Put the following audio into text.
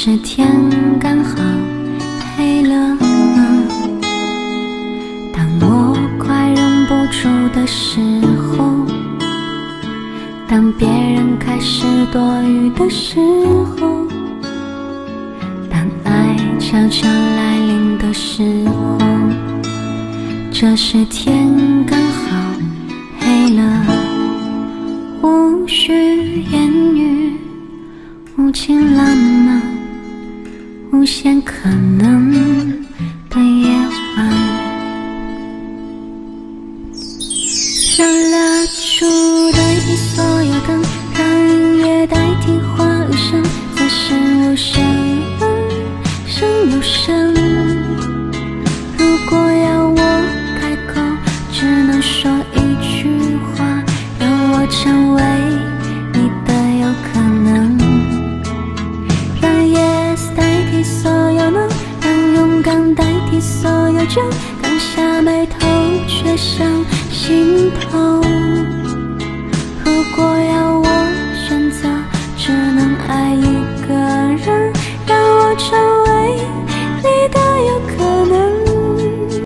是天刚好黑了。当我快忍不住的时候，当别人开始多余的时候，当爱悄悄来临的时候，这时天刚好黑了。无需言语，无尽浪漫，无限可能的夜晚，让蜡烛代替所有灯，让音乐代替话语声，此时无声胜有声。如果要我开口，只能说一句话，让我成为你的有可能，让 yes 代替所有 no， 让勇敢代替所有酒，刚下眉头却上心头。如果